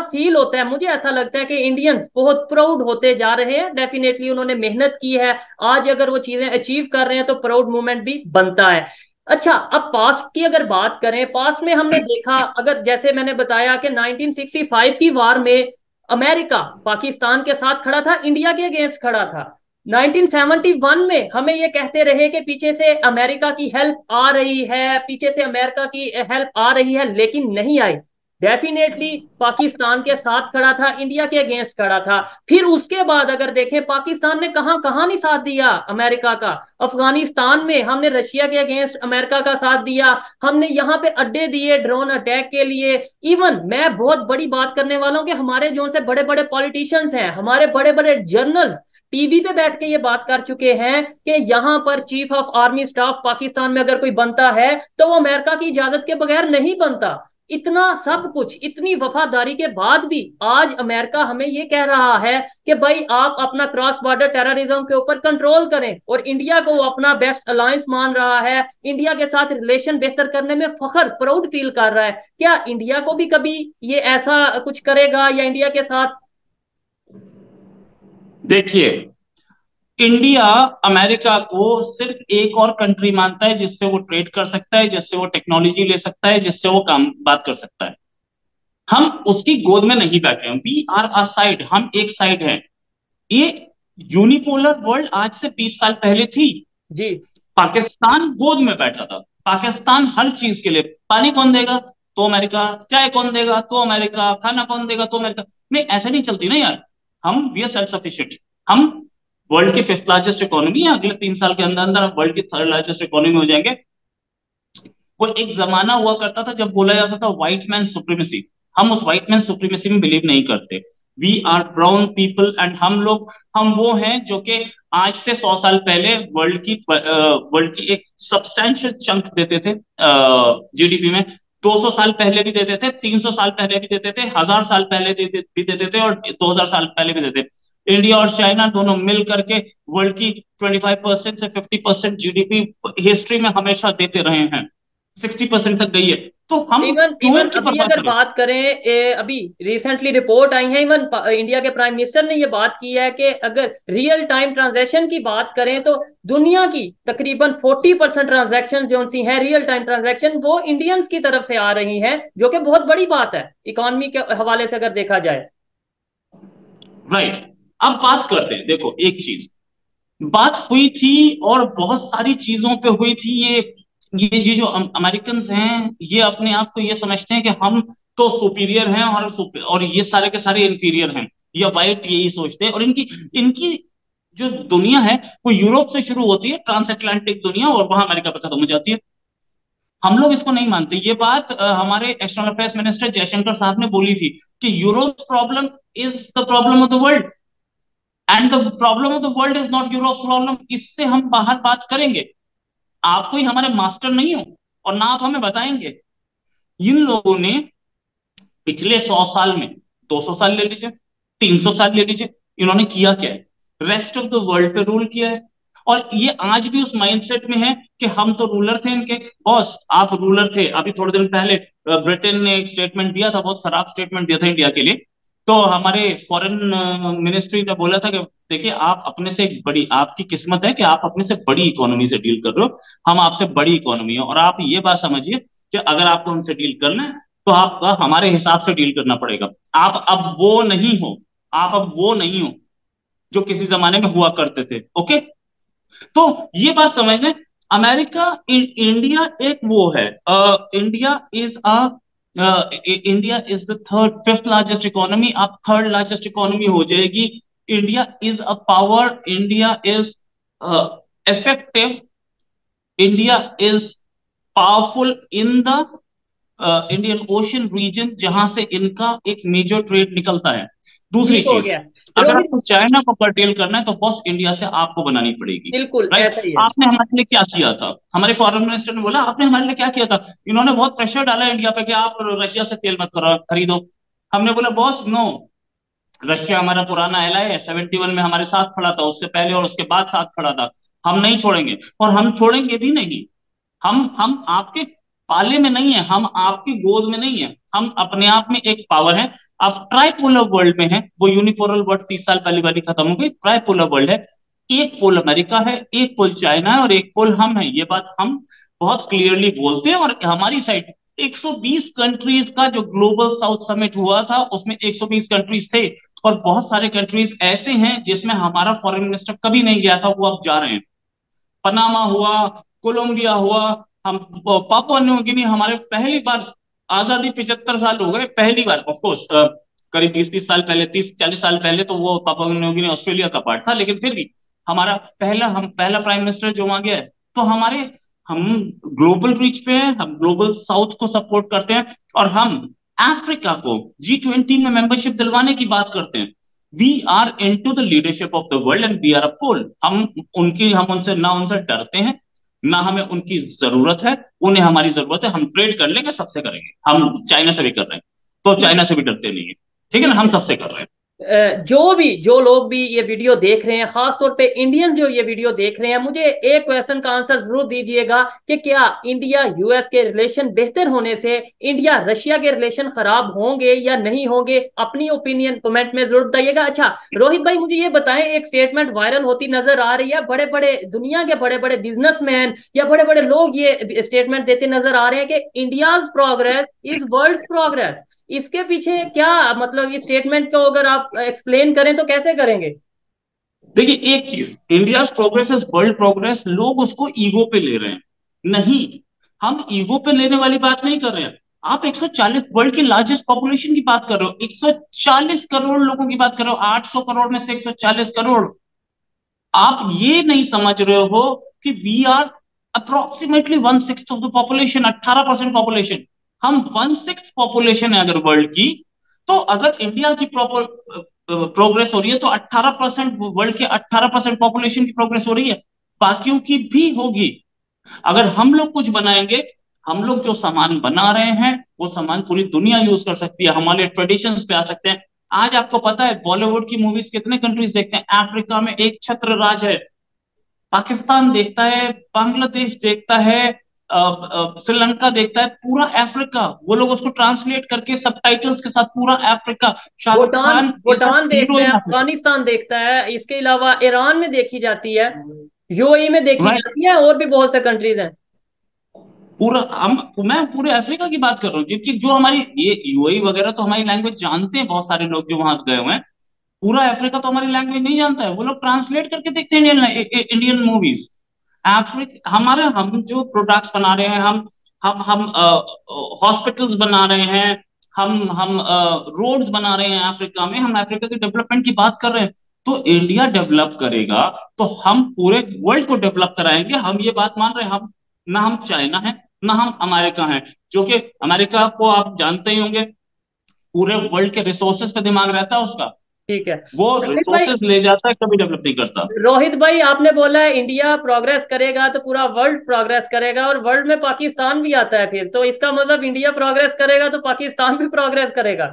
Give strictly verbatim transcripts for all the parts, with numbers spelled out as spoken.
Feel होता है, मुझे ऐसा लगता है कि इंडियंस बहुत प्राउड होते जा रहे हैं। डेफिनेटली उन्होंने मेहनत की है, आज अगर वो चीजें अचीव कर रहे हैं तो प्राउड मोमेंट भी बनता है। अच्छा, अब पास्ट की अगर बात करें, पास्ट में हमने देखा, अगर जैसे मैंने बताया कि नाइनटीन सिक्सटी फाइव की वार में अमेरिका पाकिस्तान के साथ खड़ा था, इंडिया के अगेंस्ट खड़ा था। नाइनटीन सेवेंटी वन में हमें ये कहते रहे कि पीछे से अमेरिका की हेल्प आ रही है, पीछे से अमेरिका की हेल्प आ रही है, लेकिन नहीं आई। डेफिनेटली पाकिस्तान के साथ खड़ा था, इंडिया के अगेंस्ट खड़ा था। फिर उसके बाद अगर देखें, पाकिस्तान ने कहां कहां नहीं साथ दिया अमेरिका का। अफगानिस्तान में हमने रशिया के अगेंस्ट अमेरिका का साथ दिया, हमने यहाँ पे अड्डे दिए ड्रोन अटैक के लिए। इवन मैं बहुत बड़ी बात करने वाला हूँ कि हमारे जो से बड़े बड़े पॉलिटिशियंस हैं, हमारे बड़े बड़े जर्नल्स टीवी पे बैठ के ये बात कर चुके हैं कि यहाँ पर chief of army staff Pakistan में अगर कोई बनता है तो वो अमेरिका की इजाजत के बगैर नहीं बनता। इतना सब कुछ, इतनी वफादारी के बाद भी आज अमेरिका हमें ये कह रहा है कि भाई आप अपना क्रॉस बॉर्डर टेररिज्म के ऊपर कंट्रोल करें, और इंडिया को वो अपना बेस्ट अलायंस मान रहा है, इंडिया के साथ रिलेशन बेहतर करने में फखर प्राउड फील कर रहा है। क्या इंडिया को भी कभी ये ऐसा कुछ करेगा या इंडिया के साथ? देखिए, इंडिया अमेरिका को सिर्फ एक और कंट्री मानता है जिससे वो ट्रेड कर सकता है, जिससे वो टेक्नोलॉजी ले सकता है, जिससे वो काम बात कर सकता है। हम उसकी गोद में नहीं बैठे हैं, वी आर अ साइड, हम एक साइड हैं। ये यूनिपोलर वर्ल्ड आज से बीस साल पहले थी। जी। पाकिस्तान गोद में बैठा था। पाकिस्तान हर चीज के लिए, पानी कौन देगा तो अमेरिका, चाय कौन देगा तो अमेरिका, खाना कौन देगा तो अमेरिका। नहीं, ऐसे नहीं चलती ना यार। हम वी आर सेल्फ सफिशिएंट। हम वर्ल्ड की फिफ्थ लार्जेस्ट इकोनॉमी है, अगले तीन साल के अंदर अंदर हम वर्ल्ड की थर्ड लार्जेस्ट इकोनॉमी हो जाएंगे। वो एक जमाना हुआ करता था जब बोला जाता था व्हाइट मैन सुप्रीमेसी। हम उस व्हाइट मैन सुप्रीमेसी में बिलीव नहीं करते। We are brown people and हम लोग, हम वो हैं जो कि आज से सौ साल पहले वर्ल्ड की वर्ल्ड की एक सब्सटैंशियल चंक देते थे जीडीपी में। दो सौ साल पहले भी देते थे, तीन सौ साल पहले भी देते थे, हजार साल पहले भी देते थे, और दो हजार साल पहले भी देते थे। इंडिया और चाइना दोनों मिल करके वर्ल्ड की ट्वेंटी फाइव परसेंट से फिफ्टी परसेंट जीडीपी हिस्ट्री में हमेशा देते रहे हैं। सिक्सटी परसेंट तक गई है। तो हम इवन क्यों इवन इनकी अभी परवाह अगर करें? बात करें, ए, अभी रिसेंटली रिपोर्ट आई है, इवन इंडिया के प्राइम मिनिस्टर ने ये बात की है कि अगर रियल टाइम ट्रांजैक्शन की बात करें तो दुनिया की तकरीबन फोर्टी परसेंट ट्रांजैक्शन जो सी है रियल टाइम ट्रांजैक्शन, वो इंडियंस की तरफ से आ रही हैं, जो कि बहुत बड़ी बात है इकोनॉमी के हवाले से अगर देखा जाए। राइट। अब बात करते हैं, देखो एक चीज बात हुई थी और बहुत सारी चीजों पे हुई थी। ये ये ये जो अमेरिकन हैं, ये अपने आप को ये समझते हैं कि हम तो सुपीरियर हैं और सुप- और ये सारे के सारे इंफीरियर हैं। या वाइट यही सोचते हैं। और इनकी इनकी जो दुनिया है वो यूरोप से शुरू होती है, ट्रांस अटलांटिक दुनिया, और वहां अमेरिका पे खत्म हो जाती है। हम लोग इसको नहीं मानते। ये बात अ, हमारे एक्सटर्नल अफेयर्स मिनिस्टर जयशंकर साहब ने बोली थी कि Europe problem is the problem of the world and the problem of the world is not Europe problem. इससे हम बाहर बात करेंगे। आप कोई हमारे मास्टर नहीं हो और ना आप हमें बताएंगे। इन लोगों ने पिछले सौ साल में, दो सौ साल ले लीजिए, तीन सौ साल ले लीजिए, इन्होंने किया क्या है? रेस्ट ऑफ द वर्ल्ड पे रूल किया है। और ये आज भी उस माइंडसेट में है कि हम तो रूलर थे इनके। बॉस आप रूलर थे। अभी थोड़े दिन पहले अ, ब्रिटेन ने एक स्टेटमेंट दिया था, बहुत खराब स्टेटमेंट दिया था इंडिया के लिए। तो हमारे फॉरेन मिनिस्ट्री ने बोला था कि देखिए, आप अपने से एक बड़ी, आपकी किस्मत है कि आप अपने से बड़ी इकोनॉमी से डील कर रहे हो। हम आपसे बड़ी इकोनॉमी है, और आप ये बात समझिए कि अगर आपको हमसे डील करना है तो आपका हमारे हिसाब से डील करना पड़ेगा। आप अब वो नहीं हो। आप अब वो नहीं हो जो किसी जमाने में हुआ करते थे। ओके? तो ये बात समझ लें। अमेरिका, इंडिया एक वो है, India is a India is the third fifth largest economy. आप थर्ड लार्जेस्ट इकोनॉमी हो जाएगी। India is a power. India is effective. India is powerful in the Indian ocean region, जहां से इनका एक मेजर ट्रेड निकलता है। दूसरी ठीक हो चीज, गया अगर रोहित। आपको चाइना को कर्टेल करना है तो बॉस इंडिया से आपको बनानी पड़ेगी। बिल्कुल राइट? ऐसा ही है। आपने हमारे लिए क्या किया था? हमारे फॉरेन मिनिस्टर ने बोला आपने हमारे लिए क्या किया था? इन्होंने बहुत प्रेशर डाला इंडिया पे कि आप रशिया से तेल मत करो, खरीदो। हमने बोला बॉस नो, रशिया हमारा पुराना एलाय है, सेवेंटी वन में हमारे साथ खड़ा था, उससे पहले और उसके बाद साथ खड़ा था। हम नहीं छोड़ेंगे और हम छोड़ेंगे भी नहीं। हम हम आपके पाले में नहीं है, हम आपकी गोद में नहीं है, हम अपने आप में एक पावर है। अब ट्राइपोलर वर्ल्ड में है, वो यूनिपोलर वर्ल्ड तीस साल पहले वाली खत्म हो गई, ट्राइपोलर वर्ल्ड है। एक पोल अमेरिका है, एक पोल चाइना है और एक पोल हम है। ये बात हम बहुत क्लियरली बोलते हैं। और हमारी साइड एक सौ बीस कंट्रीज का जो ग्लोबल साउथ समिट हुआ था उसमें एक सौ बीस कंट्रीज थे, और बहुत सारे कंट्रीज ऐसे हैं जिसमें हमारा फॉरेन मिनिस्टर कभी नहीं गया था, वो अब जा रहे हैं। पनामा हुआ, कोलंबिया हुआ, हम पापुआ न्यू गिनी, हमारे पहली बार आजादी पिछहत्तर साल हो गए, पहली बार ऑफ कोर्स करीब बीस तीस साल पहले, तीस चालीस साल पहले तो वो पापुआ न्यू गिनी ऑस्ट्रेलिया का पार्ट था, लेकिन फिर भी हमारा पहला हम पहला प्राइम मिनिस्टर जो वहां गया है। तो हमारे हम ग्लोबल रीच पे हैं, हम ग्लोबल साउथ को सपोर्ट करते हैं, और हम अफ्रीका को जी ट्वेंटी में मेंबरशिप दिलवाने की बात करते हैं। We are into the leadership of the world and we are a pole. हम उनकी हम उनसे ना उनसे डरते हैं, ना हमें उनकी जरूरत है, उन्हें हमारी जरूरत है। हम ट्रेड कर लेंगे, सबसे करेंगे, हम चाइना से भी कर रहे हैं, तो चाइना से भी डरते नहीं है, ठीक है ना, हम सबसे कर रहे हैं। जो भी जो लोग भी ये वीडियो देख रहे हैं, खास तौर पे इंडियंस जो ये वीडियो देख रहे हैं, मुझे एक क्वेश्चन का आंसर जरूर दीजिएगा कि क्या इंडिया यूएस के रिलेशन बेहतर होने से इंडिया रशिया के रिलेशन खराब होंगे या नहीं होंगे? अपनी ओपिनियन कमेंट में जरूर बताइएगा। अच्छा रोहित भाई, मुझे ये बताएं, एक स्टेटमेंट वायरल होती नजर आ रही है, बड़े बड़े दुनिया के बड़े बड़े बिजनेसमैन या बड़े बड़े लोग ये स्टेटमेंट देते नजर आ रहे हैं कि India's progress is world progress. इसके पीछे क्या मतलब, इस स्टेटमेंट को अगर आप एक्सप्लेन करें तो कैसे करेंगे? देखिए एक चीज, India progress is world progress, लोग उसको ईगो पे ले रहे हैं। नहीं, हम ईगो पे लेने वाली बात नहीं कर रहे हैं। आप एक सौ चालीस वर्ल्ड की लार्जेस्ट पॉपुलेशन की बात कर रहे हो, एक सौ चालीस करोड़ लोगों की बात कर रहे हो, आठ सौ करोड़ में से एक सौ चालीस करोड़। आप ये नहीं समझ रहे हो कि we are approximately one six of the population, अट्ठारह परसेंट पॉपुलेशन। हम वन सिक्स पॉपुलेशन है अगर वर्ल्ड की, तो अगर इंडिया की प्रॉपर प्रोग्रेस हो रही है तो अट्ठारह परसेंट वर्ल्ड के अट्ठारह परसेंट पॉपुलेशन की प्रोग्रेस हो रही है, बाकियों की भी होगी। अगर हम लोग कुछ बनाएंगे, हम लोग जो सामान बना रहे हैं वो सामान पूरी दुनिया यूज कर सकती है, हमारे ट्रेडिशंस पे आ सकते हैं। आज आपको पता है बॉलीवुड की मूवीज कितने कंट्रीज देखते हैं? अफ्रीका में एक छत्र राज है, पाकिस्तान देखता है, बांग्लादेश देखता है, श्रीलंका देखता है, पूरा अफ्रीका, वो लोग उसको ट्रांसलेट करके सबटाइटल्स के साथ पूरा Africa, Shahrukh Bhutan Khan is a Bhutan hero देखता है, इन अफ्रीका। अफगानिस्तान देखता है, इसके अलावा ईरान में देखी जाती है, यूएई में देखी राइट, जाती है, और भी बहुत से कंट्रीज हैं। पूरा हम मैं पूरे अफ्रीका की बात कर रहा हूँ, जबकि जो हमारी ये यूएई वगैरह तो हमारी लैंग्वेज जानते हैं, बहुत सारे लोग जो वहां गए हुए हैं। पूरा अफ्रीका तो हमारी लैंग्वेज नहीं जानता है, वो लोग ट्रांसलेट करके देखते हैं इंडियन इंडियन मूवीज। अफ्रीका हमारे, हम जो प्रोडक्ट्स बना रहे हैं, हम हम हम हॉस्पिटल्स बना रहे हैं, हम हम रोड्स बना रहे हैं अफ्रीका में, हम अफ्रीका के डेवलपमेंट की बात कर रहे हैं। तो इंडिया डेवलप करेगा तो हम पूरे वर्ल्ड को डेवलप कराएंगे, हम ये बात मान रहे हैं। हम ना हम चाइना है, ना हम अमेरिका है, जो कि अमेरिका को आप जानते ही होंगे, पूरे वर्ल्ड के रिसोर्सेज पे दिमाग रहता है उसका, ठीक है वो रोहित भाई। रिसोर्सेज ले जाता है, कभी डेवलप नहीं करता। रोहित भाई, आपने बोला है इंडिया प्रोग्रेस करेगा तो पूरा वर्ल्ड प्रोग्रेस करेगा, और वर्ल्ड में पाकिस्तान भी आता है, फिर तो इसका मतलब इंडिया प्रोग्रेस करेगा तो पाकिस्तान भी प्रोग्रेस करेगा।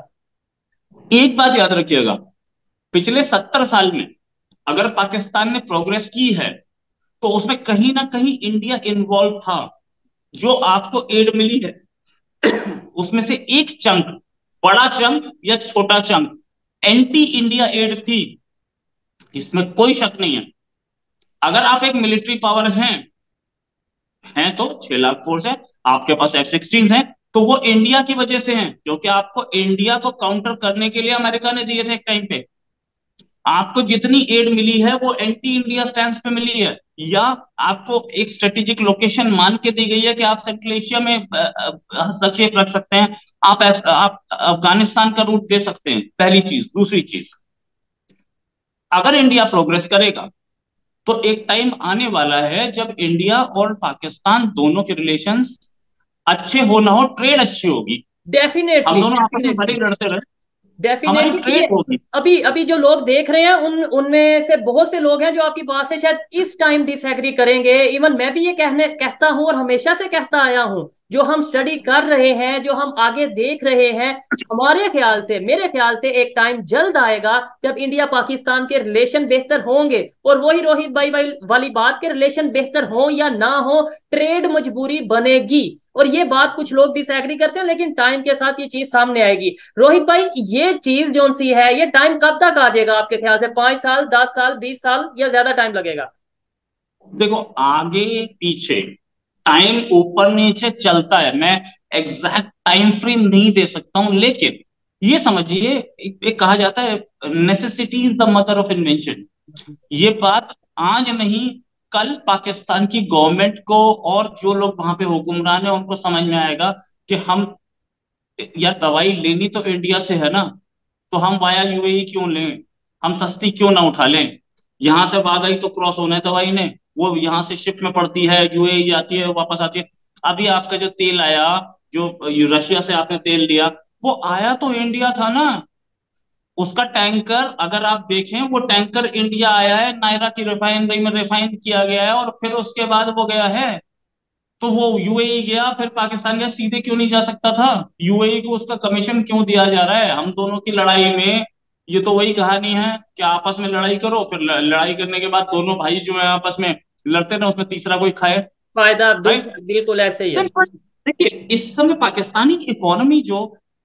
एक बात याद रखिएगा, पिछले सत्तर साल में अगर पाकिस्तान ने प्रोग्रेस की है तो उसमें कहीं ना कहीं इंडिया इन्वॉल्व था। जो आपको एड मिली है उसमें से एक चंक, बड़ा चंक या छोटा चंक, एंटी इंडिया एड थी, इसमें कोई शक नहीं है। अगर आप एक मिलिट्री पावर हैं हैं तो छह लाख फोर्स है, आपके पास एफ सिक्सटीन है, तो वो इंडिया की वजह से हैं, क्योंकि आपको इंडिया को काउंटर करने के लिए अमेरिका ने दिए थे एक टाइम पे। आपको जितनी एड मिली है वो एंटी इंडिया स्टैंड पे मिली है, या आपको एक स्ट्रेटेजिक लोकेशन मान के दी गई है कि आप सेंट्रल एशिया में हस्तक्षेप रख सकते हैं, आप आप अफगानिस्तान का रूट दे सकते हैं, पहली चीज। दूसरी चीज, अगर इंडिया प्रोग्रेस करेगा तो एक टाइम आने वाला है जब इंडिया और पाकिस्तान दोनों के रिलेशंस अच्छे हो ना हो, ट्रेड अच्छी होगी। हम डेफिनेटली दोनों आपस में भले डेफिनेटली ही लड़ते रहे, हमारी डेफिनेटली ट्रेड ये होगी। अभी अभी जो लोग देख रहे हैं, उन उनमें से बहुत से लोग हैं जो आपकी बात से शायद इस टाइम डिसएग्री करेंगे। इवन मैं भी ये कहने कहता हूं और हमेशा से कहता आया हूं, जो हम स्टडी कर रहे हैं, जो हम आगे देख रहे हैं, हमारे ख्याल से, मेरे ख्याल से एक टाइम जल्द आएगा जब इंडिया पाकिस्तान के रिलेशन बेहतर होंगे। और वही रोहित भाई वाली बात के रिलेशन बेहतर हो या ना हो, ट्रेड मजबूरी बनेगी। और ये बात कुछ लोग डिसएग्री करते हैं, लेकिन टाइम के साथ ये चीज सामने आएगी। रोहित भाई, ये चीज जो सी है, ये टाइम कब तक आ जाएगा आपके ख्याल से? पांच साल, दस साल, बीस साल, या ज्यादा टाइम लगेगा? देखो, आगे पीछे टाइम ऊपर नीचे चलता है, मैं एग्जैक्ट टाइम फ्रेम नहीं दे सकता हूं, लेकिन ये समझिए, एक, एक कहा जाता है necessity is the mother of invention. ये बात आज नहीं, कल पाकिस्तान की गवर्नमेंट को और जो लोग वहां पे हुक्मरान है उनको समझ में आएगा कि हम, यार दवाई लेनी तो इंडिया से है ना, तो हम वाया यूएई क्यों लें, हम सस्ती क्यों ना उठा लें। यहां से वागई तो क्रॉस होना है दवाई ने, वो यहाँ से शिप में पड़ती है, यूएई आती है, वापस आती है। अभी आपका जो तेल आया, जो रशिया से आपने तेल लिया, वो आया तो इंडिया था ना। उसका टैंकर अगर आप देखें, वो टैंकर इंडिया आया है, नायरा की रिफाइनरी में रिफाइन किया गया है, और फिर उसके बाद वो गया है। तो वो यूएई गया, फिर पाकिस्तान गया, सीधे क्यों नहीं जा सकता था? यूएई को उसका कमीशन क्यों दिया जा रहा है? हम दोनों की लड़ाई में ये तो वही कहानी है कि आपस में लड़ाई करो, फिर ल- लड़ाई करने के बाद दोनों भाई जो है आपस में लड़ते ना, उसमें तीसरा कोई खाए। फायदा राइट। दूसरा, बिल्कुल ऐसे ही है। सिंपल। देखिए, इस समय पाकिस्तानी इकोनॉमी जो,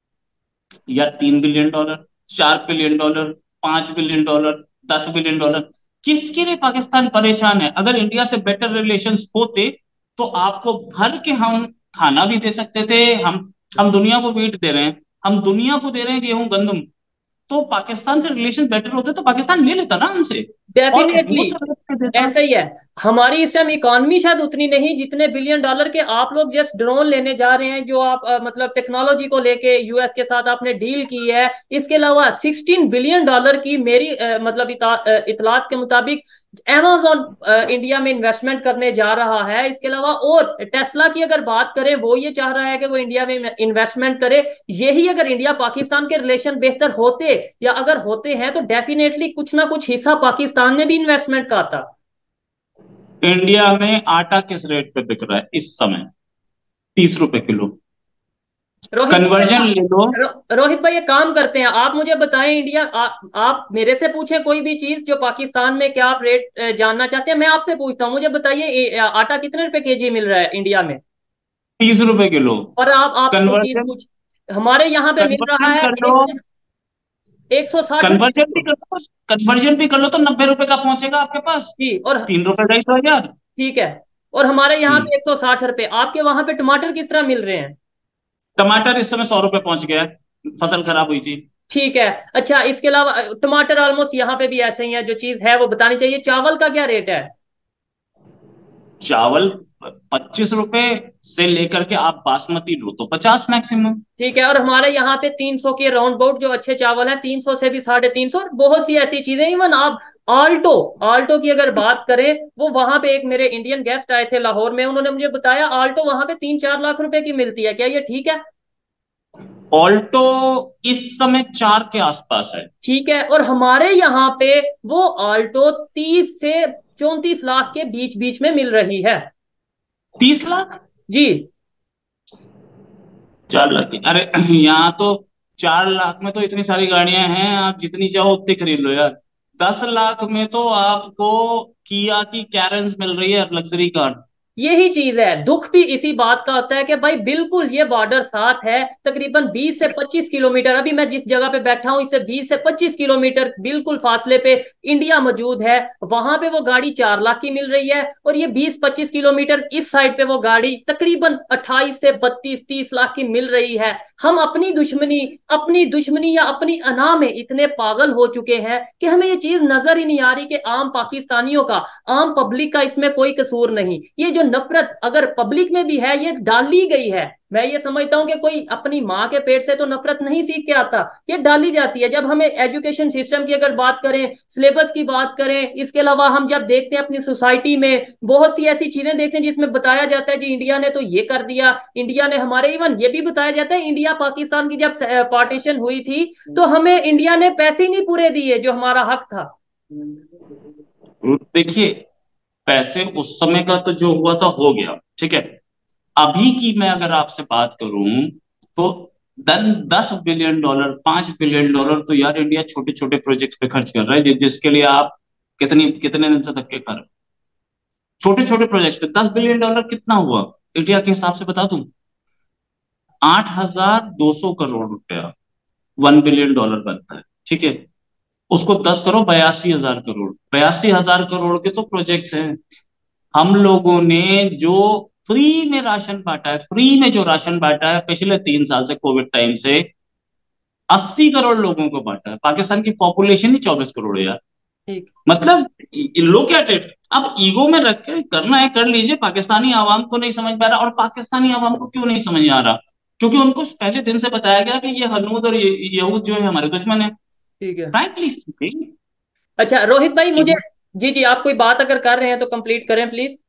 यार तीन बिलियन डॉलर, चार बिलियन डॉलर, पांच बिलियन डॉलर, दस बिलियन डॉलर, किसके लिए पाकिस्तान परेशान है? अगर इंडिया से बेटर रिलेशंस होते तो आपको भर के हम खाना भी दे सकते थे। हम हम दुनिया को वीट दे रहे हैं, हम दुनिया को दे रहे हैं गेहूं गंदम। तो पाकिस्तान से रिलेशन बेटर होते तो पाकिस्तान ले लेता ना हमसे, और वो डेफिनेटली सब पे देता। ऐसा ही है। हमारी इस टाइम इकॉनमी शायद उतनी नहीं जितने बिलियन डॉलर के आप लोग जस्ट ड्रोन लेने जा रहे हैं, जो आप अ, मतलब टेक्नोलॉजी को लेके यूएस के साथ आपने डील की है। इसके अलावा सिक्सटीन बिलियन डॉलर की मेरी अ, मतलब इता, अ, इतलात के मुताबिक amazon इंडिया में इन्वेस्टमेंट करने जा रहा है। इसके अलावा और टेस्ला की अगर बात करें, वो ये चाह रहा है कि वो इंडिया में इन्वेस्टमेंट करे। यही अगर इंडिया पाकिस्तान के रिलेशन बेहतर होते, या अगर होते हैं, तो डेफिनेटली कुछ ना कुछ हिस्सा पाकिस्तान में भी इन्वेस्टमेंट का आता। इंडिया में आटा किस रेट पे बिक रहा है इस समय? तीस रुपए किलो। रोहित भाई कन्वर्जन एक- ले लो। रो, रोहित भाई एक काम करते हैं, आप मुझे बताएं इंडिया आ, आप मेरे से पूछे कोई भी चीज जो पाकिस्तान में क्या आप रेट अ, जानना चाहते हैं, मैं आपसे पूछता हूँ। मुझे बताइए, ए- आटा कितने रुपए केजी मिल रहा है इंडिया में? तीस रुपए किलो। और आप आप वो चीज कन्वर्जन, पूछ, हमारे यहाँ पे मिल रहा कन्वर्जन है कर लो। एक एक सौ साठ रुपए कन्वर्जन भी किलो। कर लो, कन्वर्जन भी कर लो तो नब्बे रुपए का पहुंचेगा आपके पास। जी, और तीन रुपए ढाई सौ हजार। ठीक है। और हमारे यहाँ हम्म। पे एक सौ साठ रुपए। आपके वहां पे टमाटर किस तरह मिल रहे हैं? टमाटर इस समय सौ रुपए पहुंच गया है, फसल खराब हुई थी। ठीक है। अच्छा, इसके अलावा अ, टमाटर ऑलमोस्ट यहाँ पे भी ऐसे ही है, जो चीज है वो बतानी चाहिए। चावल का क्या रेट है? चावल पच्चीस रुपए से लेकर के आप बासमती लो तो पचास मैक्सिमम। ठीक है। और हमारे यहाँ पे तीन सौ के राउंड अबाउट जो अच्छे चावल हैं, तीन सौ से भी साढ़े तीन सौ, बहुत सी ऐसी चीजें। इवन आप आल्टो आल्टो की अगर बात करें, वो वहां पे एक मेरे इंडियन गेस्ट आए थे लाहौर में, उन्होंने मुझे बताया आल्टो वहां पे तीन चार लाख रुपए की मिलती है। क्या ये ठीक है? ऑल्टो इस समय चार के आसपास है। ठीक है। और हमारे यहाँ पे वो आल्टो तीस से चौंतीस लाख के बीच बीच में मिल रही है। तीस लाख? जी। चार लाख की? अरे यहाँ तो चार लाख में तो इतनी सारी गाड़ियां हैं, आप जितनी चाहो उतनी खरीद लो यार। दस लाख में तो आपको किया की कैरेंस मिल रही है, लग्जरी कार। यही चीज है, दुख भी इसी बात का होता है कि भाई बिल्कुल ये बॉर्डर साथ है, तकरीबन बीस से पच्चीस किलोमीटर। अभी मैं जिस जगह पे बैठा हूं, इससे बीस से पच्चीस किलोमीटर बिल्कुल फासले पे इंडिया मौजूद है। वहां पे वो गाड़ी चार लाख की मिल रही है, और ये बीस पच्चीस किलोमीटर इस साइड पे वो गाड़ी तकरीबन अट्ठाईस से बत्तीस तीस लाख की मिल रही है। हम अपनी दुश्मनी अपनी दुश्मनी या अपनी अना में इतने पागल हो चुके हैं कि हमें ये चीज नजर ही नहीं आ रही कि आम पाकिस्तानियों का, आम पब्लिक का इसमें कोई कसूर नहीं। ये जो नफरत अगर पब्लिक में भी है, ये डाली गई है। मैं ये समझता हूं कि कोई अपनी माँ के पेट से तो नफरत नहीं सीख के आता, ये डाली जाती है। जब हमें एजुकेशन सिस्टम की अगर बात करें, सिलेबस की बात करें, इसके अलावा हम जब देखते हैं अपनी सोसाइटी में बहुत सी ऐसी चीजें देखते हैं जिसमें बताया जाता है जी इंडिया ने तो ये कर दिया, इंडिया ने हमारे, इवन ये भी बताया जाता है इंडिया पाकिस्तान की जब पार्टीशन हुई थी तो हमें इंडिया ने पैसे ही नहीं पूरे दिए जो हमारा हक था। देखिए, पैसे उस समय का तो जो हुआ था हो गया, ठीक है। अभी की मैं अगर आपसे बात करूं तो दन दस बिलियन डॉलर, पांच बिलियन डॉलर, तो यार इंडिया छोटे छोटे प्रोजेक्ट पे खर्च कर रहा है, जि, जिसके लिए आप कितनी कितने दिन से धक्के खा रहे हो। छोटे छोटे प्रोजेक्ट पे दस बिलियन डॉलर कितना हुआ इंडिया के हिसाब से बता दूं? आठ हजार दो सौ करोड़ रुपया, वन बिलियन डॉलर बनता है, ठीक है। उसको दस करो, बयासी हजार करोड़, बयासी हजार करोड़ के तो प्रोजेक्ट्स हैं। हम लोगों ने जो फ्री में राशन बांटा है, फ्री में जो राशन बांटा है पिछले तीन साल से, कोविड टाइम से, अस्सी करोड़ लोगों को बांटा है। पाकिस्तान की पॉपुलेशन ही चौबीस करोड़ है यार। ठीक। मतलब लोग क्या टेट, अब ईगो में रख के करना है कर लीजिए। पाकिस्तानी आवाम को नहीं समझ पा रहा, और पाकिस्तानी आवाम को क्यों नहीं समझ आ रहा? क्योंकि उनको पहले दिन से बताया गया कि ये हनूद और ये यहूद जो है हमारे दुश्मन है, ठीक है। Frankly speaking. अच्छा रोहित भाई, मुझे, जी जी, आप कोई बात अगर कर रहे हैं तो कंप्लीट करें प्लीज।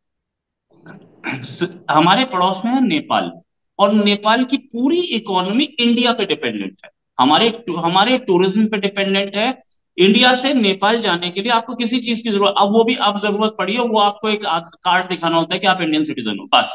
हमारे पड़ोस में है नेपाल, और नेपाल की पूरी इकोनॉमी इंडिया पे डिपेंडेंट है, हमारे हमारे टूरिज्म पे डिपेंडेंट है। इंडिया से नेपाल जाने के लिए आपको किसी चीज की जरूरत, अब वो भी आप जरूरत पड़ी है, वो आपको एक कार्ड दिखाना होता है कि आप इंडियन सिटीजन हो, बस।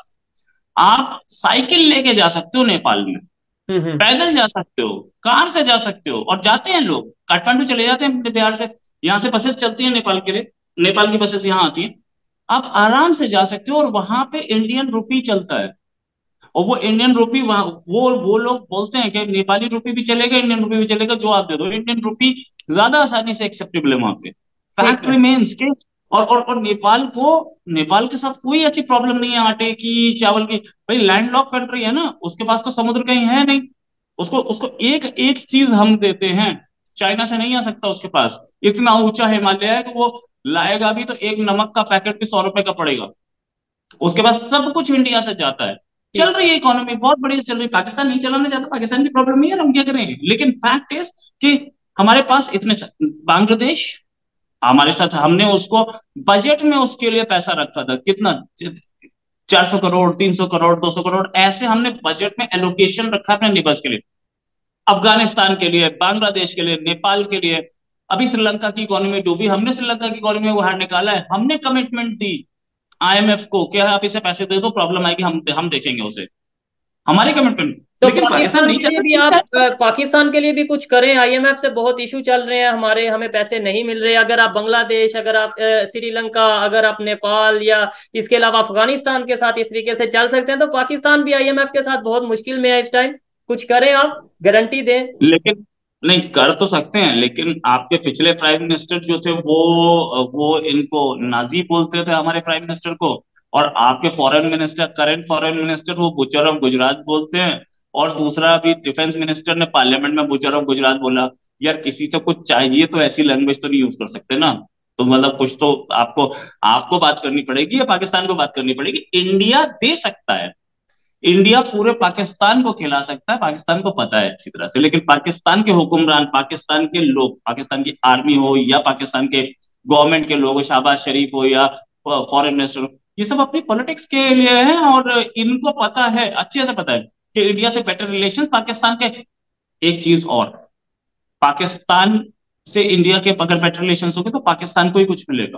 आप साइकिल लेके जा सकते हो नेपाल में, हम्म हम्म। पैदल जा सकते हो, कार से जा सकते हो, और जाते हैं लोग, काठमांडू चले जाते हैं अपने बिहार से। यहाँ से बसेस चलती हैं नेपाल के लिए, नेपाल की बसेस यहाँ आती हैं, आप आराम से जा सकते हो। और वहां पे इंडियन रुपी चलता है, और वो इंडियन रुपी वहां, वो वो लोग बोलते हैं कि नेपाली रुपी भी चलेगा, इंडियन रुपी भी चलेगा, जो आप दे दो। इंडियन रुपी ज्यादा आसानी से एक्सेप्टेबल है वहां पे। ठीक फैक्ट है। रिमेन्स के, और और और नेपाल को, नेपाल के साथ कोई अच्छी प्रॉब्लम नहीं है आटे की, चावल की। भाई लैंडलॉक कंट्री है ना, उसके पास तो समुद्र कहीं है नहीं। उसको उसको एक एक चीज हम देते हैं, चाइना से नहीं आ सकता उसके पास। इतना ऊंचा हिमालय है कि वो लाएगा भी तो एक नमक का पैकेट भी सौ रुपए का पड़ेगा। उसके बाद सब कुछ इंडिया से जाता है। चल ठीक। रही है इकोनॉमी बहुत बढ़िया चल रही है, पाकिस्तान नहीं चलाना चाहता, पाकिस्तान की प्रॉब्लम नहीं है, हम क्या करें। लेकिन फैक्ट इज कि हमारे पास इतने, बांग्लादेश हमारे साथ, हमने उसको बजट में उसके लिए पैसा रखा था कितना, चार सौ करोड़, तीन सौ करोड़, दो सौ करोड़, ऐसे हमने बजट में एलोकेशन रखा अपने निबस के लिए, अफगानिस्तान के लिए, बांग्लादेश के लिए, नेपाल के लिए। अभी श्रीलंका की इकोनॉमी डूबी, हमने श्रीलंका की इकोनॉमी को बाहर निकाला है, हमने कमिटमेंट दी आईएमएफ को, क्या आप इसे पैसे दे दो, प्रॉब्लम आएगी, हम हम देखेंगे उसे, हमारी कमिटमेंट। तो लेकिन पाकिस्तान पाकिस्तान नहीं के लिए भी चाहता। आप, अ, पाकिस्तान के लिए भी कुछ करें। आईएमएफ से बहुत इशू चल रहे हैं हमारे, हमें पैसे नहीं मिल रहे। अगर आप बांग्लादेश, अगर आप अ, श्रीलंका, अगर आप नेपाल, या इसके अलावा अफगानिस्तान के साथ इस तरीके से चल सकते हैं, तो पाकिस्तान भी आईएमएफ के साथ बहुत मुश्किल में है इस टाइम। कुछ करें आप, गारंटी दें। लेकिन नहीं कर तो सकते हैं, लेकिन आपके पिछले प्राइम मिनिस्टर जो थे वो वो इनको नाजी बोलते थे हमारे प्राइम मिनिस्टर को। और आपके foreign minister, current foreign minister, वो बुचर ऑफ गुजरात बोलते हैं। और दूसरा अभी डिफेंस मिनिस्टर ने पार्लियामेंट में बुचर ऑफ गुजरात बोला। यार किसी से कुछ चाहिए तो ऐसी लैंग्वेज तो नहीं यूज कर सकते ना। तो मतलब कुछ तो आपको आपको बात करनी पड़ेगी या पाकिस्तान को बात करनी पड़ेगी। इंडिया दे सकता है, इंडिया पूरे पाकिस्तान को खिला सकता है, पाकिस्तान को पता है अच्छी तरह से। लेकिन पाकिस्तान के हुक्मरान, पाकिस्तान के लोग, पाकिस्तान की आर्मी हो या पाकिस्तान के गवर्नमेंट के लोग, शहबाज शरीफ हो या फॉरेन मिनिस्टर हो, ये सब अपनी पॉलिटिक्स के लिए है। और इनको पता है, अच्छे से पता है कि इंडिया से बेटर रिलेशन पाकिस्तान के। एक चीज और, पाकिस्तान से इंडिया के अगर बेटर रिलेशन होंगे तो पाकिस्तान को ही कुछ मिलेगा,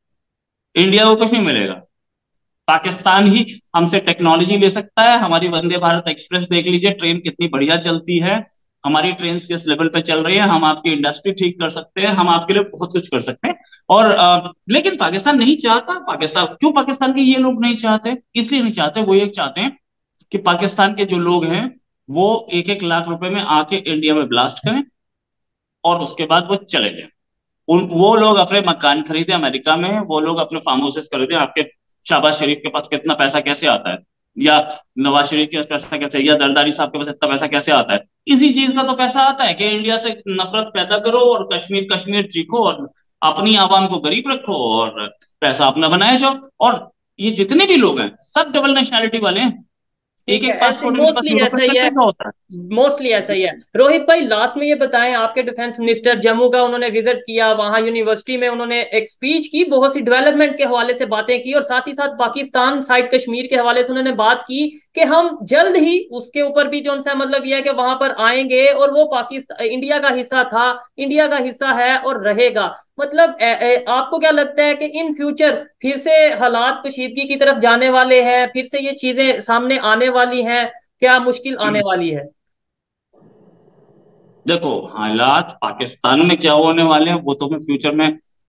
इंडिया को कुछ नहीं मिलेगा। पाकिस्तान ही हमसे टेक्नोलॉजी ले सकता है। हमारी वंदे भारत एक्सप्रेस देख लीजिए, ट्रेन कितनी बढ़िया चलती है, हमारी ट्रेन किस लेवल पे चल रही है। हम आपकी इंडस्ट्री ठीक कर सकते हैं, हम आपके लिए बहुत कुछ कर सकते हैं। और आ, लेकिन पाकिस्तान नहीं चाहता। पाकिस्तान क्यों, पाकिस्तान के ये लोग नहीं चाहते, इसलिए नहीं चाहते, वो ये चाहते हैं कि पाकिस्तान के जो लोग हैं वो एक एक लाख रुपए में आके इंडिया में ब्लास्ट करें और उसके बाद वो चले जाएं। उन वो लोग अपने मकान खरीदे अमेरिका में, वो लोग अपने फार्म हाउसेस खरीदे। आपके शहबाज शरीफ के पास कितना पैसा कैसे आता है, या नवाज शरीफ के पास पैसा कैसे, या जरदारी साहब के पास इतना पैसा कैसे आता है? इसी चीज का तो पैसा आता है कि इंडिया से नफरत पैदा करो और कश्मीर कश्मीर चीखो और अपनी आवाम को गरीब रखो और पैसा अपना बनाया जाओ। और ये जितने भी लोग हैं सब डबल नेशनैलिटी वाले हैं, एक ठीक है, एक ऐसे पासपोर्ट इनके पास मोस्टली ऐसा ही है। यूरोपियन का होता है। मोस्टली ऐसा ही है। रोहित भाई, लास्ट में ये बताएं, आपके डिफेंस मिनिस्टर जम्मू का उन्होंने विजिट किया, वहां यूनिवर्सिटी में उन्होंने एक स्पीच की, बहुत सी डेवलपमेंट के हवाले से बातें की, और साथ ही साथ पाकिस्तान साइड कश्मीर के हवाले से उन्होंने बात की कि हम जल्द ही उसके ऊपर भी जो उनसे मतलब यह है कि वहां पर आएंगे, और वो पाकिस्तान इंडिया का हिस्सा था, इंडिया का हिस्सा है और रहेगा। मतलब ए, ए, आपको क्या लगता है कि इन फ्यूचर फिर से हालात कशीदगी की तरफ जाने वाले हैं, फिर से ये चीजें सामने आने वाली हैं, क्या मुश्किल आने वाली है? देखो, हालात पाकिस्तान में क्या होने वाले हैं वो तो मैं फ्यूचर में